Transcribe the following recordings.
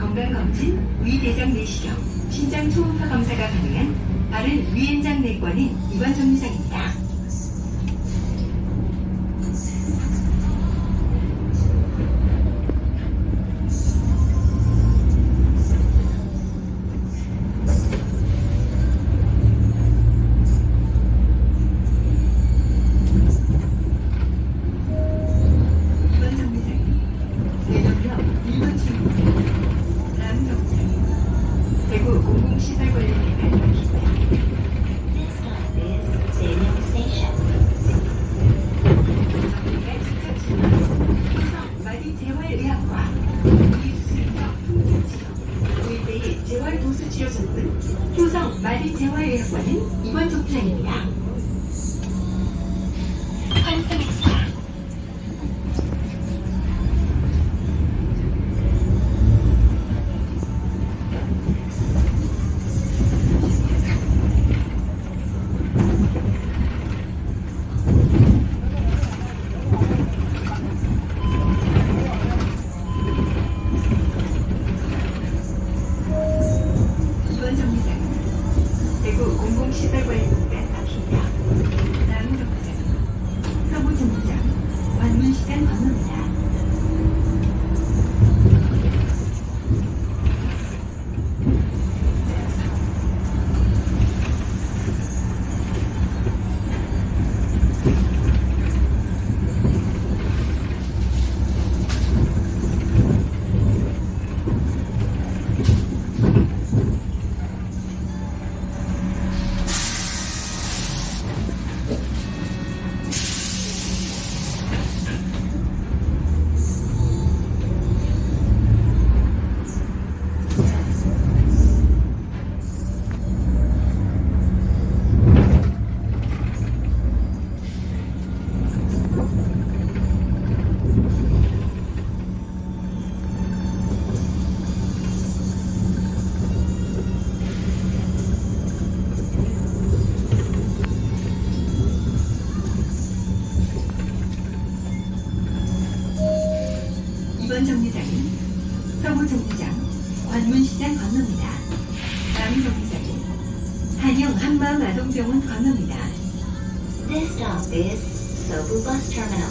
건강검진, 위대장 내시경, 심장 초음파 검사가 가능한 바른 위엔장 내과는 이번 정류장입니다. 대구 공공시설관리회가 밝힙니다. 효성 마디재활의학과 비수술적 통증치료 의대의 재활도수치료 전문 효성 마디재활의학과는 이번 정류장입니다. 환승입니다. 대구 공공시설관리공단 앞입니다. 다음 정류장, 서부 정류장, 관문시장 건너입니다. 이번 정류장은 서부 정류장, 관문시장 건너입니다. 다음 정류장은 한영 한마음아동병원 건너입니다. This stop is Sobu Bus Terminal.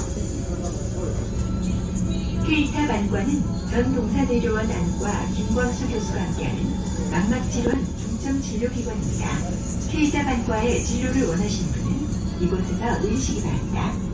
케이탑 안과는 전동사내려원 안과 김광수 교수가 함께하는 망막질환 중점진료기관입니다. 케이탑 안과의 진료를 원하시는 분은 이곳에서 의뢰시기 바랍니다.